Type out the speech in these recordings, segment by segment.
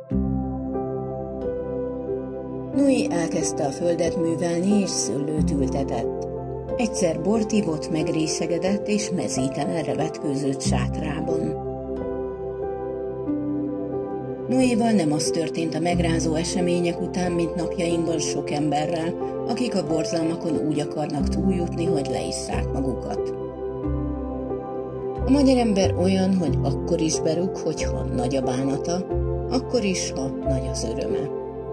Nui elkezdte a földet művelni és szőlőt ültetett. Egyszer bort ivott, megrészegedett és mezítelenre vetkőzött sátrában. Nuival nem az történt a megrázó események után, mint napjainkban sok emberrel, akik a borzalmakon úgy akarnak túljutni, hogy leisszák magukat. A magyar ember olyan, hogy akkor is berúg, hogyha nagy a bánata, akkor is, ha nagy az öröme.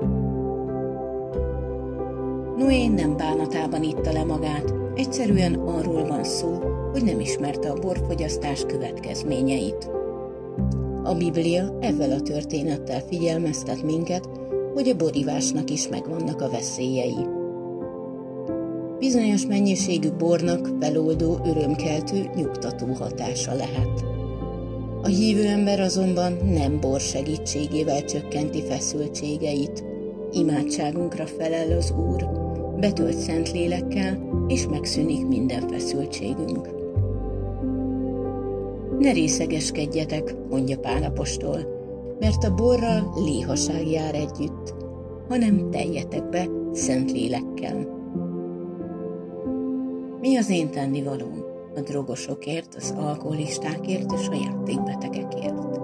Nui nem bánatában itta le magát, egyszerűen arról van szó, hogy nem ismerte a borfogyasztás következményeit. A Biblia ezzel a történettel figyelmeztet minket, hogy a borivásnak is megvannak a veszélyei. Bizonyos mennyiségű bornak feloldó, örömkeltő, nyugtató hatása lehet. A hívő ember azonban nem bor segítségével csökkenti feszültségeit. Imádságunkra felel az Úr, betölt Szentlélekkel, és megszűnik minden feszültségünk. Ne részegeskedjetek, mondja Pál apostol, mert a borral léhaság jár együtt, hanem teljetek be Szentlélekkel. Mi az én tennivalóm? A drogosokért, az alkoholistákért és a játékbetegekért.